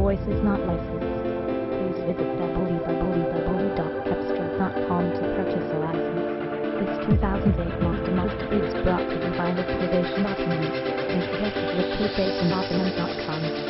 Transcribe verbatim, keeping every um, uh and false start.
voice is not licensed. Please visit w w w dot cepstral dot com to purchase a license. This two thousand eight Mazda Mazda is brought to you by Liquidation Optimum. Visit liquidation optimum dot com.